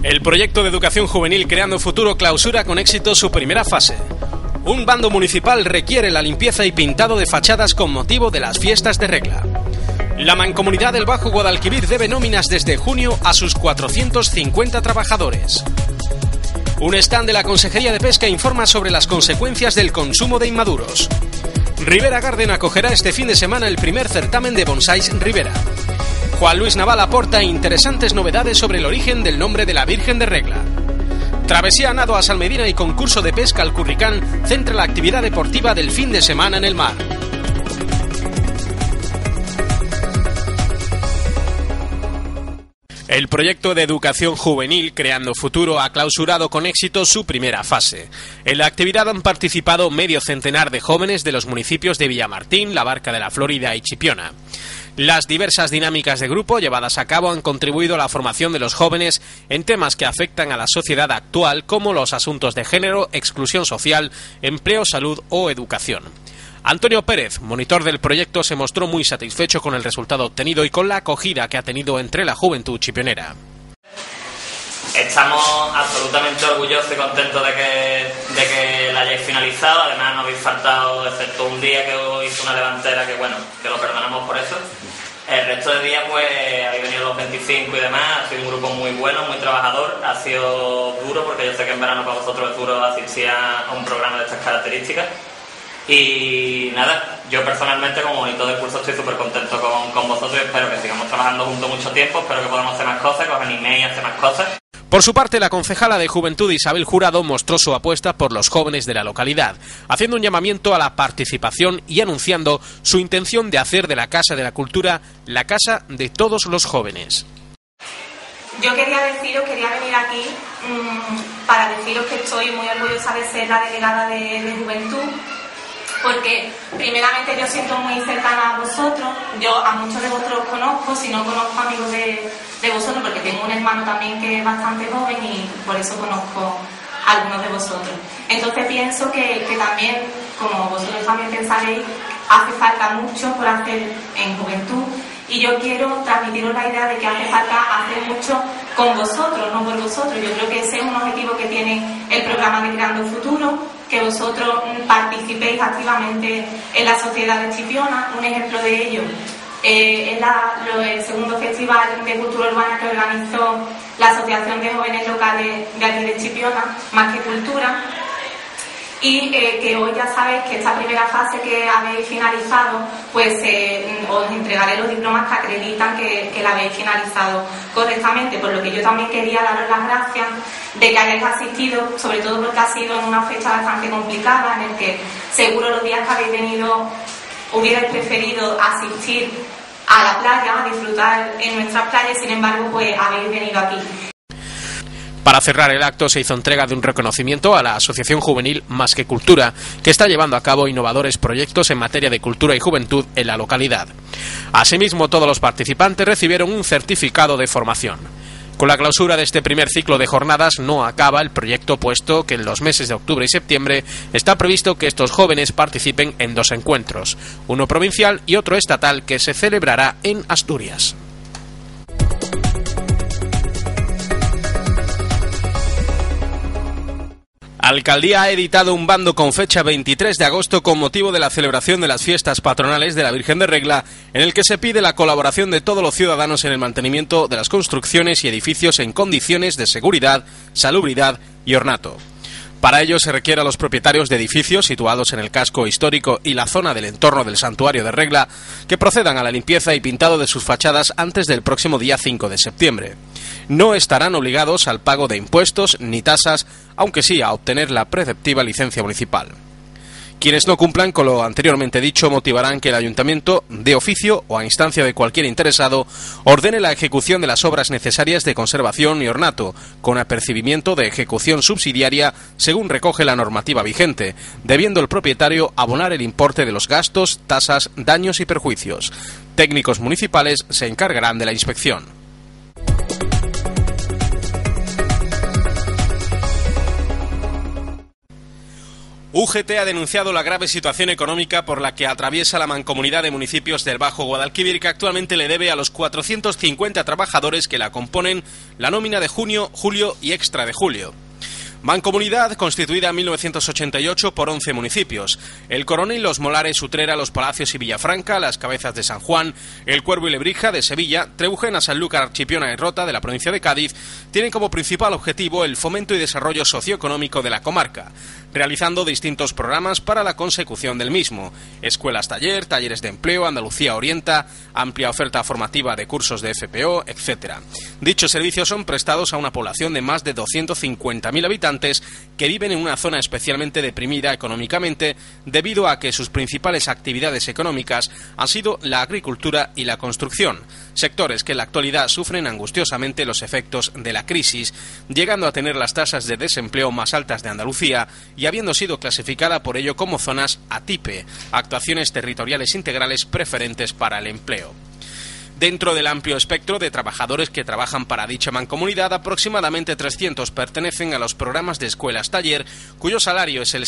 El proyecto de educación juvenil Creando Futuro clausura con éxito su primera fase. Un bando municipal requiere la limpieza y pintado de fachadas con motivo de las fiestas de Regla. La Mancomunidad del Bajo Guadalquivir debe nóminas desde junio a sus 450 trabajadores. Un stand de la Consejería de Pesca informa sobre las consecuencias del consumo de inmaduros. Ribera Garden acogerá este fin de semana el primer certamen de Bonsáis Ribera. Juan Luis Naval aporta interesantes novedades sobre el origen del nombre de la Virgen de Regla. Travesía a nado a Salmedina y concurso de pesca al Curricán centra la actividad deportiva del fin de semana en el mar. El proyecto de educación juvenil Creando Futuro ha clausurado con éxito su primera fase. En la actividad han participado medio centenar de jóvenes de los municipios de Villamartín, La Barca de la Florida y Chipiona. Las diversas dinámicas de grupo llevadas a cabo han contribuido a la formación de los jóvenes en temas que afectan a la sociedad actual, como los asuntos de género, exclusión social, empleo, salud o educación. Antonio Pérez, monitor del proyecto, se mostró muy satisfecho con el resultado obtenido y con la acogida que ha tenido entre la juventud chipionera. Estamos absolutamente orgullosos y contentos de que la hayáis finalizado. Además no habéis faltado, excepto un día que os hizo una levantera, que bueno, que lo perdonamos por eso. El resto de días pues habéis venido los 25 y demás. Ha sido un grupo muy bueno, muy trabajador. Ha sido duro, porque yo sé que en verano para vosotros es duro asistir a un programa de estas características. Y nada, yo personalmente como monitor del curso estoy súper contento con vosotros y espero que sigamos trabajando juntos mucho tiempo, espero que podamos hacer más cosas, que os animéis a hacer más cosas. Por su parte, la concejala de Juventud Isabel Jurado mostró su apuesta por los jóvenes de la localidad, haciendo un llamamiento a la participación y anunciando su intención de hacer de la Casa de la Cultura la casa de todos los jóvenes. Yo quería venir aquí para deciros que estoy muy orgullosa de ser la delegada de Juventud, porque primeramente yo siento muy cercana a vosotros. Yo a muchos de vosotros conozco, si no conozco amigos de vosotros, porque tengo un hermano también que es bastante joven y por eso conozco a algunos de vosotros. Entonces pienso que también, como vosotros también pensaréis, hace falta mucho por hacer en Juventud, y yo quiero transmitiros la idea de que hace falta hacer mucho con vosotros, no por vosotros. Yo creo que ese es un objetivo que tiene el programa de Creando Futuro, que vosotros participéis activamente en la sociedad de Chipiona. Un ejemplo de ello es el segundo festival de cultura urbana que organizó la Asociación de Jóvenes Locales de aquí de Chipiona, Más que Cultura, y que hoy ya sabéis que esta primera fase que habéis finalizado, pues os entregaré los diplomas que acreditan que la habéis finalizado correctamente, por lo que yo también quería daros las gracias de que hayáis asistido, sobre todo porque ha sido en una fecha bastante complicada, en el que seguro los días que habéis venido hubierais preferido asistir a la playa, a disfrutar en nuestras playas, sin embargo pues habéis venido aquí. Para cerrar el acto se hizo entrega de un reconocimiento a la Asociación Juvenil Más que Cultura, que está llevando a cabo innovadores proyectos en materia de cultura y juventud en la localidad. Asimismo, todos los participantes recibieron un certificado de formación. Con la clausura de este primer ciclo de jornadas no acaba el proyecto, puesto que en los meses de octubre y septiembre está previsto que estos jóvenes participen en 2 encuentros, uno provincial y otro estatal, que se celebrará en Asturias. Alcaldía ha editado un bando con fecha 23 de agosto con motivo de la celebración de las fiestas patronales de la Virgen de Regla, en el que se pide la colaboración de todos los ciudadanos en el mantenimiento de las construcciones y edificios en condiciones de seguridad, salubridad y ornato. Para ello se requiere a los propietarios de edificios situados en el casco histórico y la zona del entorno del santuario de Regla que procedan a la limpieza y pintado de sus fachadas antes del próximo día 5 de septiembre. No estarán obligados al pago de impuestos ni tasas, aunque sí a obtener la preceptiva licencia municipal. Quienes no cumplan con lo anteriormente dicho motivarán que el ayuntamiento, de oficio o a instancia de cualquier interesado, ordene la ejecución de las obras necesarias de conservación y ornato, con apercibimiento de ejecución subsidiaria según recoge la normativa vigente, debiendo el propietario abonar el importe de los gastos, tasas, daños y perjuicios. Técnicos municipales se encargarán de la inspección. UGT ha denunciado la grave situación económica por la que atraviesa la mancomunidad de municipios del Bajo Guadalquivir, que actualmente le debe a los 450 trabajadores que la componen la nómina de junio, julio y extra de julio. Mancomunidad constituida en 1988 por 11 municipios: El Coronel, Los Molares, Utrera, Los Palacios y Villafranca, Las Cabezas de San Juan, El Cuervo y Lebrija de Sevilla, Trebujena, Sanlúcar, Chipiona y Rota de la provincia de Cádiz. Tienen como principal objetivo el fomento y desarrollo socioeconómico de la comarca, realizando distintos programas para la consecución del mismo: escuelas taller, talleres de empleo, Andalucía Orienta, amplia oferta formativa de cursos de FPO, etc. Dichos servicios son prestados a una población de más de 250.000 habitantes que viven en una zona especialmente deprimida económicamente debido a que sus principales actividades económicas han sido la agricultura y la construcción, sectores que en la actualidad sufren angustiosamente los efectos de la crisis, llegando a tener las tasas de desempleo más altas de Andalucía y habiendo sido clasificada por ello como zonas ATIPE, actuaciones territoriales integrales preferentes para el empleo. Dentro del amplio espectro de trabajadores que trabajan para dicha mancomunidad, aproximadamente 300 pertenecen a los programas de escuelas-taller, cuyo salario es el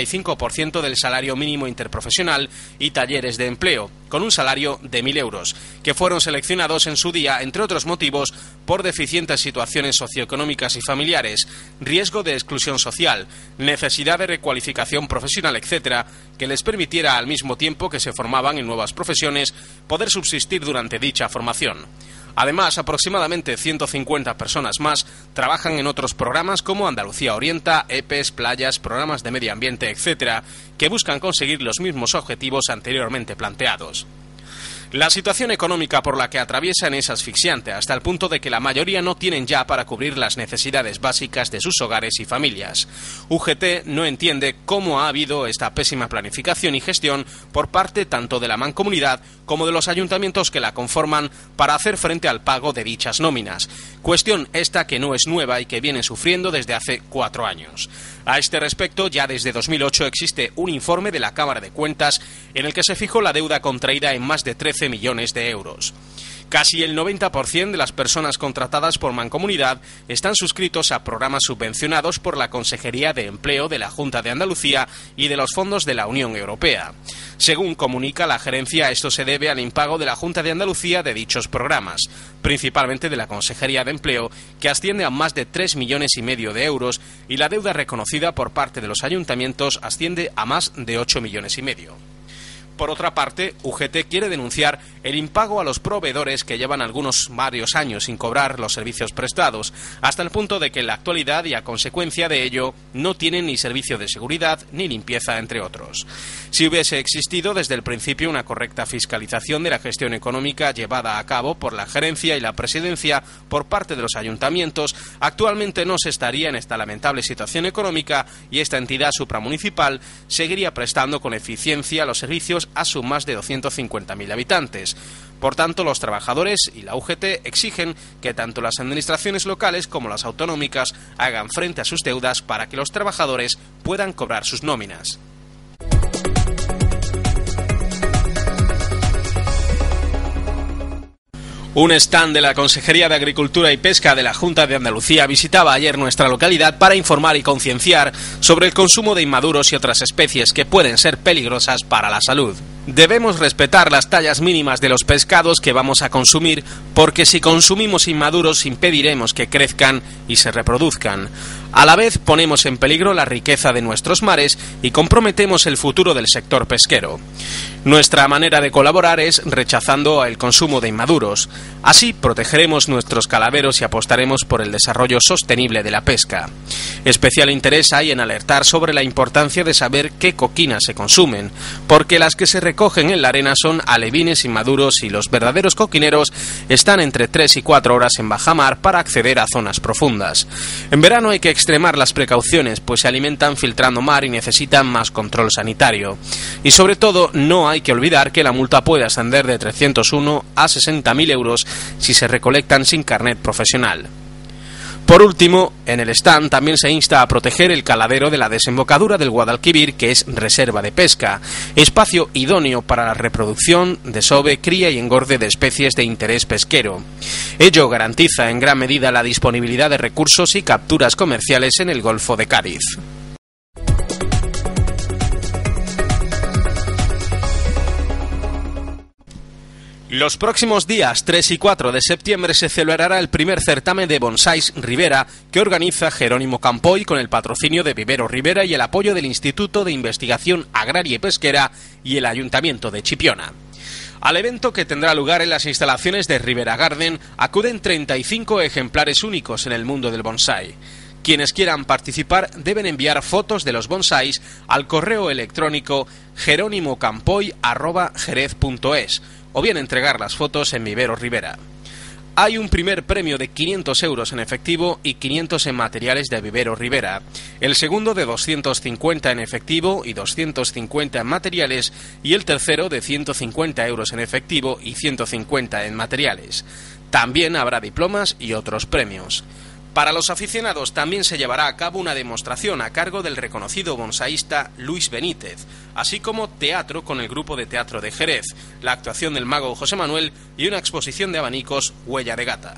75% del salario mínimo interprofesional, y talleres de empleo, con un salario de 1.000 euros, que fueron seleccionados en su día, entre otros motivos, por deficientes situaciones socioeconómicas y familiares, riesgo de exclusión social, necesidad de recualificación profesional, etc., que les permitiera, al mismo tiempo que se formaban en nuevas profesiones, poder subsistir durante dicha formación. Además, aproximadamente 150 personas más trabajan en otros programas como Andalucía Orienta, EPES, playas, programas de medio ambiente, etc., que buscan conseguir los mismos objetivos anteriormente planteados. La situación económica por la que atraviesan es asfixiante, hasta el punto de que la mayoría no tienen ya para cubrir las necesidades básicas de sus hogares y familias. UGT no entiende cómo ha habido esta pésima planificación y gestión por parte tanto de la mancomunidad como de los ayuntamientos que la conforman para hacer frente al pago de dichas nóminas, cuestión esta que no es nueva y que viene sufriendo desde hace 4 años. A este respecto, ya desde 2008 existe un informe de la Cámara de Cuentas en el que se fijó la deuda contraída en más de 13 millones de euros. Casi el 90% de las personas contratadas por mancomunidad están suscritos a programas subvencionados por la Consejería de Empleo de la Junta de Andalucía y de los fondos de la Unión Europea. Según comunica la gerencia, esto se debe al impago de la Junta de Andalucía de dichos programas, principalmente de la Consejería de Empleo, que asciende a más de 3,5 millones de euros, y la deuda reconocida por parte de los ayuntamientos asciende a más de 8,5 millones. Por otra parte, UGT quiere denunciar el impago a los proveedores que llevan varios años sin cobrar los servicios prestados, hasta el punto de que en la actualidad y a consecuencia de ello no tienen ni servicio de seguridad ni limpieza, entre otros. Si hubiese existido desde el principio una correcta fiscalización de la gestión económica llevada a cabo por la gerencia y la presidencia por parte de los ayuntamientos, actualmente no se estaría en esta lamentable situación económica y esta entidad supramunicipal seguiría prestando con eficiencia los servicios a sus más de 250.000 habitantes. Por tanto, los trabajadores y la UGT exigen que tanto las administraciones locales como las autonómicas hagan frente a sus deudas para que los trabajadores puedan cobrar sus nóminas. Un stand de la Consejería de Agricultura y Pesca de la Junta de Andalucía visitaba ayer nuestra localidad para informar y concienciar sobre el consumo de inmaduros y otras especies que pueden ser peligrosas para la salud. Debemos respetar las tallas mínimas de los pescados que vamos a consumir, porque si consumimos inmaduros impediremos que crezcan y se reproduzcan. A la vez ponemos en peligro la riqueza de nuestros mares y comprometemos el futuro del sector pesquero. Nuestra manera de colaborar es rechazando el consumo de inmaduros. Así protegeremos nuestros calaveros y apostaremos por el desarrollo sostenible de la pesca. Especial interés hay en alertar sobre la importancia de saber qué coquinas se consumen, porque las que se recogen en la arena son alevines inmaduros y los verdaderos coquineros están entre 3 y 4 horas en bajamar para acceder a zonas profundas. En verano hay que extremar las precauciones, pues se alimentan filtrando mar y necesitan más control sanitario. Y sobre todo, no hay que olvidar que la multa puede ascender de 301 a 60.000 euros si se recolectan sin carnet profesional. Por último, en el stand también se insta a proteger el caladero de la desembocadura del Guadalquivir, que es reserva de pesca, espacio idóneo para la reproducción, desove, cría y engorde de especies de interés pesquero. Ello garantiza en gran medida la disponibilidad de recursos y capturas comerciales en el Golfo de Cádiz. Los próximos días 3 y 4 de septiembre se celebrará el primer certamen de Bonsáis Ribera que organiza Jerónimo Campoy con el patrocinio de Vivero Ribera y el apoyo del Instituto de Investigación Agraria y Pesquera y el Ayuntamiento de Chipiona. Al evento, que tendrá lugar en las instalaciones de Ribera Garden, acuden 35 ejemplares únicos en el mundo del bonsái. Quienes quieran participar deben enviar fotos de los bonsáis al correo electrónico jeronimocampoy@jerez.es o bien entregar las fotos en Vivero Ribera. Hay un primer premio de 500 euros en efectivo y 500 en materiales de Vivero Ribera, el segundo de 250 en efectivo y 250 en materiales y el tercero de 150 euros en efectivo y 150 en materiales. También habrá diplomas y otros premios. Para los aficionados también se llevará a cabo una demostración a cargo del reconocido bonsaísta Luis Benítez, así como teatro con el grupo de teatro de Jerez, la actuación del mago José Manuel y una exposición de abanicos Huella de Gata.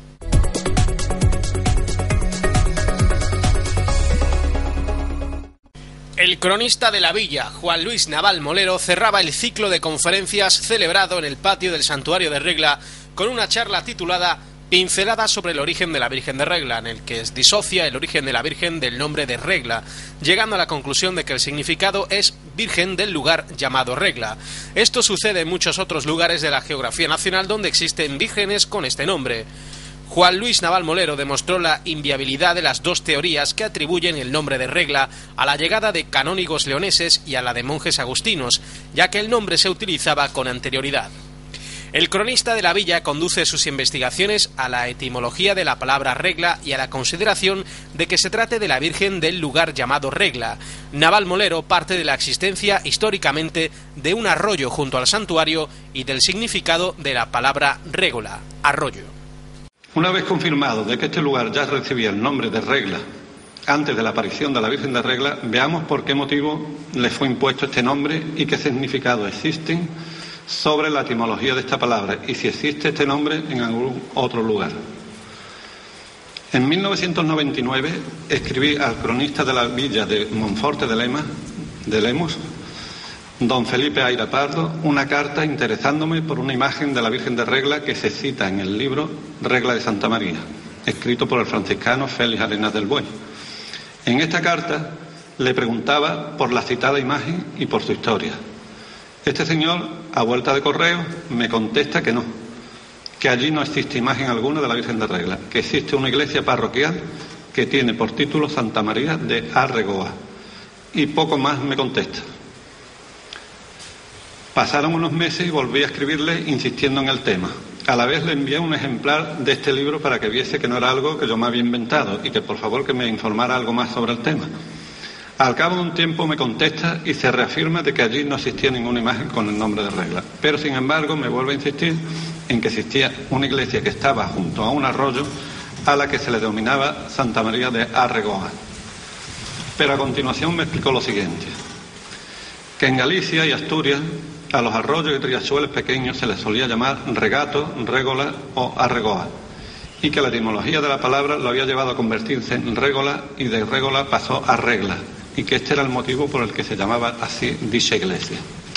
El cronista de la villa, Juan Luis Naval Molero, cerraba el ciclo de conferencias celebrado en el patio del Santuario de Regla con una charla titulada Pinceladas sobre el origen de la Virgen de Regla, en el que disocia el origen de la Virgen del nombre de Regla, llegando a la conclusión de que el significado es Virgen del lugar llamado Regla. Esto sucede en muchos otros lugares de la geografía nacional donde existen vírgenes con este nombre. Juan Luis Naval Molero demostró la inviabilidad de las dos teorías que atribuyen el nombre de Regla a la llegada de canónigos leoneses y a la de monjes agustinos, ya que el nombre se utilizaba con anterioridad. El cronista de la villa conduce sus investigaciones a la etimología de la palabra regla y a la consideración de que se trate de la Virgen del lugar llamado Regla. Naval Molero parte de la existencia históricamente de un arroyo junto al santuario y del significado de la palabra régola, arroyo. Una vez confirmado de que este lugar ya recibía el nombre de Regla antes de la aparición de la Virgen de Regla, veamos por qué motivo le fue impuesto este nombre y qué significado existen sobre la etimología de esta palabra y si existe este nombre en algún otro lugar. En 1999 escribí al cronista de la villa de Monforte de Lemos, don Felipe Aira Pardo, una carta interesándome por una imagen de la Virgen de Regla que se cita en el libro Regla de Santa María, escrito por el franciscano Félix Arenas del Buey. En esta carta le preguntaba por la citada imagen y por su historia. Este señor, a vuelta de correo, me contesta que no, que allí no existe imagen alguna de la Virgen de Regla, que existe una iglesia parroquial que tiene por título Santa María de Arregoa, y poco más me contesta. Pasaron unos meses y volví a escribirle insistiendo en el tema. A la vez le envié un ejemplar de este libro para que viese que no era algo que yo me había inventado y que por favor que me informara algo más sobre el tema. Al cabo de un tiempo me contesta y se reafirma de que allí no existía ninguna imagen con el nombre de Regla. Pero sin embargo me vuelve a insistir en que existía una iglesia que estaba junto a un arroyo a la que se le denominaba Santa María de Arregoa. Pero a continuación me explicó lo siguiente, que en Galicia y Asturias a los arroyos y riachuelos pequeños se les solía llamar regato, régola o arregoa, y que la etimología de la palabra lo había llevado a convertirse en régola y de régola pasó a regla, y que este era el motivo por el que se llamaba así dicha iglesia.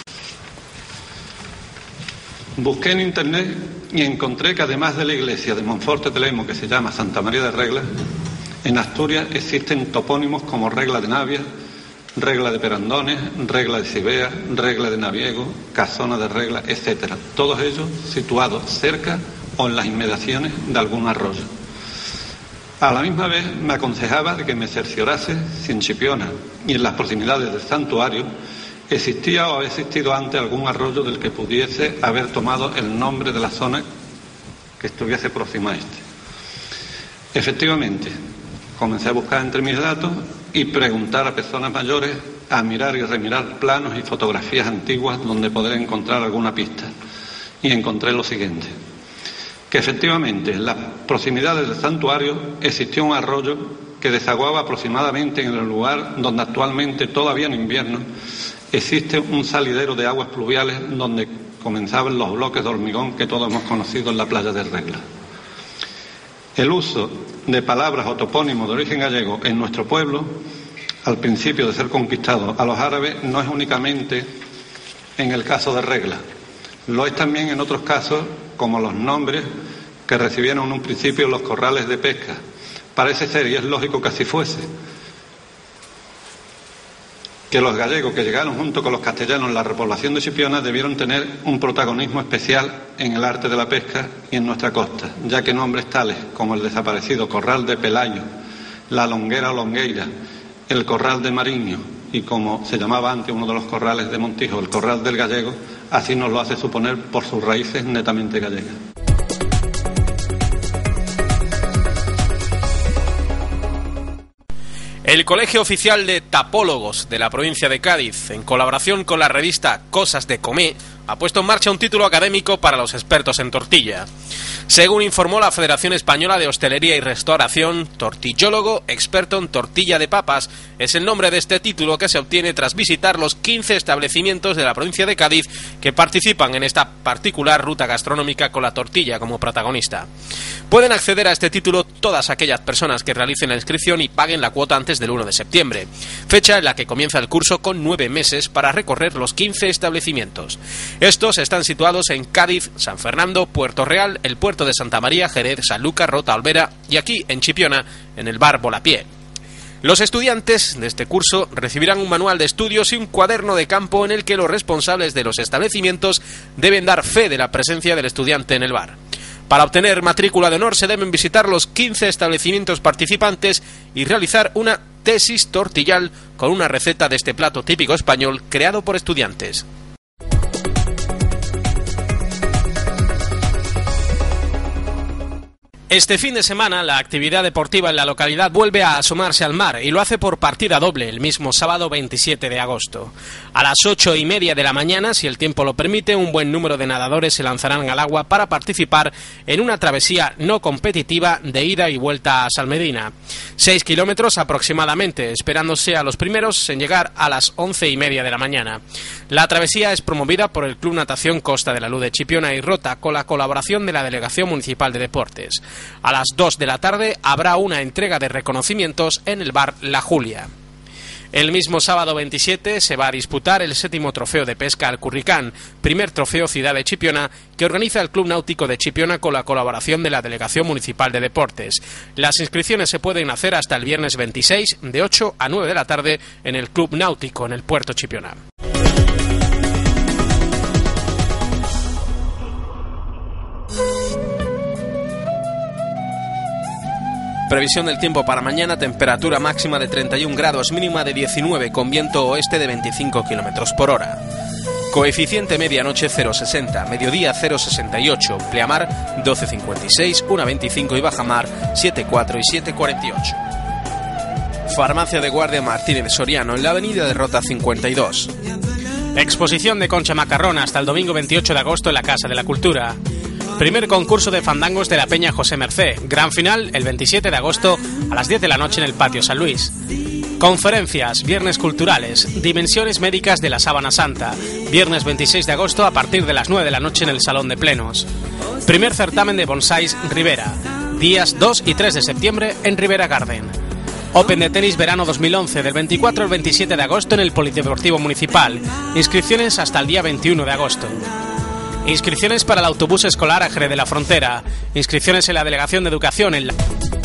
Busqué en internet y encontré que además de la iglesia de Monforte de Lemos, que se llama Santa María de Regla, en Asturias existen topónimos como Regla de Navia, Regla de Perandones, Regla de Cibea, Regla de Naviego, Casona de Regla, etc. Todos ellos situados cerca o en las inmediaciones de algún arroyo. A la misma vez me aconsejaba de que me cerciorase si en Chipiona y en las proximidades del santuario existía o había existido antes algún arroyo del que pudiese haber tomado el nombre de la zona que estuviese próxima a este. Efectivamente, comencé a buscar entre mis datos y preguntar a personas mayores, a mirar y remirar planos y fotografías antiguas donde poder encontrar alguna pista. Y encontré lo siguiente, que efectivamente en las proximidades del santuario existió un arroyo que desaguaba aproximadamente en el lugar donde actualmente, todavía en invierno, existe un salidero de aguas pluviales donde comenzaban los bloques de hormigón que todos hemos conocido en la playa de Regla. El uso de palabras o topónimos de origen gallego en nuestro pueblo, al principio de ser conquistado a los árabes, no es únicamente en el caso de Regla. Lo es también en otros casos, como los nombres que recibieron en un principio los corrales de pesca. Parece ser, y es lógico que así fuese, que los gallegos que llegaron junto con los castellanos en la repoblación de Chipiona debieron tener un protagonismo especial en el arte de la pesca y en nuestra costa, ya que nombres tales como el desaparecido Corral de Pelayo, la Longuera o Longueira, el Corral de Mariño y, como se llamaba antes uno de los corrales de Montijo, el Corral del Gallego, así nos lo hace suponer por sus raíces netamente gallegas. El Colegio Oficial de Tapólogos de la provincia de Cádiz, en colaboración con la revista Cosas de Comé, ha puesto en marcha un título académico para los expertos en tortilla. Según informó la Federación Española de Hostelería y Restauración, tortillólogo experto en tortilla de papas es el nombre de este título, que se obtiene tras visitar los 15 establecimientos de la provincia de Cádiz que participan en esta particular ruta gastronómica con la tortilla como protagonista. Pueden acceder a este título todas aquellas personas que realicen la inscripción y paguen la cuota antes del 1 de septiembre, fecha en la que comienza el curso, con 9 meses para recorrer los 15 establecimientos. Estos están situados en Cádiz, San Fernando, Puerto Real, el puerto de Santa María, Jerez, Sanlúcar, Rota, Olvera y aquí en Chipiona, en el bar Volapié. Los estudiantes de este curso recibirán un manual de estudios y un cuaderno de campo en el que los responsables de los establecimientos deben dar fe de la presencia del estudiante en el bar. Para obtener matrícula de honor se deben visitar los 15 establecimientos participantes y realizar una tesis tortillal con una receta de este plato típico español creado por estudiantes. Este fin de semana la actividad deportiva en la localidad vuelve a asomarse al mar y lo hace por partida doble el mismo sábado 27 de agosto. A las 8:30 de la mañana, si el tiempo lo permite, un buen número de nadadores se lanzarán al agua para participar en una travesía no competitiva de ida y vuelta a Salmedina. 6 kilómetros aproximadamente, esperándose a los primeros en llegar a las 11:30 de la mañana. La travesía es promovida por el Club Natación Costa de la Luz de Chipiona y Rota con la colaboración de la Delegación Municipal de Deportes. A las 2 de la tarde habrá una entrega de reconocimientos en el bar La Julia. El mismo sábado 27 se va a disputar el 7º trofeo de pesca al Curricán, primer trofeo Ciudad de Chipiona, que organiza el Club Náutico de Chipiona con la colaboración de la Delegación Municipal de Deportes. Las inscripciones se pueden hacer hasta el viernes 26 de 8 a 9 de la tarde en el Club Náutico en el Puerto Chipiona. Previsión del tiempo para mañana: temperatura máxima de 31 grados, mínima de 19, con viento oeste de 25 km por hora. Coeficiente medianoche 0,60, mediodía 0,68, pleamar 12,56, 1,25 y bajamar 7,4 y 7,48. Farmacia de Guardia Martínez Soriano, en la avenida de Rota 52. Exposición de Concha Macarrona hasta el domingo 28 de agosto en la Casa de la Cultura. Primer concurso de fandangos de la Peña José Mercé. Gran final el 27 de agosto a las 10 de la noche en el Patio San Luis. Conferencias, viernes culturales, dimensiones médicas de la Sábana Santa. Viernes 26 de agosto a partir de las 9 de la noche en el Salón de Plenos. Primer certamen de bonsáis Rivera. Días 2 y 3 de septiembre en Rivera Garden. Open de tenis verano 2011 del 24 al 27 de agosto en el Polideportivo Municipal. Inscripciones hasta el día 21 de agosto. Inscripciones para el autobús escolar a Jerez de la Frontera. Inscripciones en la Delegación de Educación en la...